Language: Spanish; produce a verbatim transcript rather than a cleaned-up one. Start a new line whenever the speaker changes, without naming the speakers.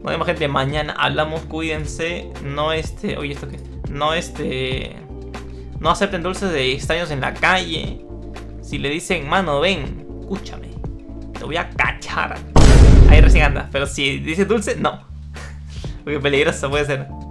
Nos vemos, gente, mañana hablamos, cuídense. No este... Oye, ¿esto qué? No este... No acepten dulces de extraños en la calle. Si le dicen, mano, ven, escúchame, te voy a cachar. Ahí recién anda, pero si dice dulce, no. Porque peligroso puede ser.